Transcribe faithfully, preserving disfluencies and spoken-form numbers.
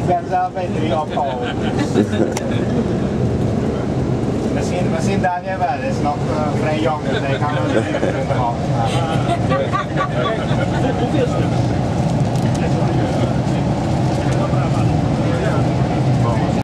ben zelf bij drie opgehouden. Misschien, misschien Daniel wel, hij is nog uh, vrij jong, dus hij kan wel een punten halen.